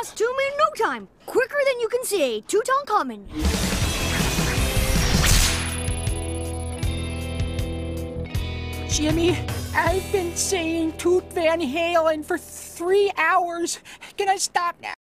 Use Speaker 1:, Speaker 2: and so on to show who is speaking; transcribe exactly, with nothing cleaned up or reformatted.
Speaker 1: costume in no time. Quicker than you can say, Tutankhamun.
Speaker 2: Jimmy, I've been saying Toot Van Halen for three hours. Can I stop now?